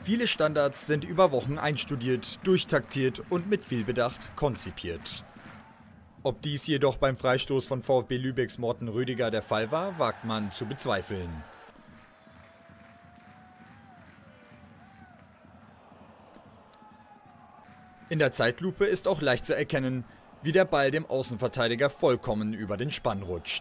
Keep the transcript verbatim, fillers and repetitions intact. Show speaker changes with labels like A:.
A: Viele Standards sind über Wochen einstudiert, durchtaktiert und mit viel Bedacht konzipiert. Ob dies jedoch beim Freistoß von VfB Lübecks Morten Rüdiger der Fall war, wagt man zu bezweifeln. In der Zeitlupe ist auch leicht zu erkennen, wie der Ball dem Außenverteidiger vollkommen über den Spann rutscht.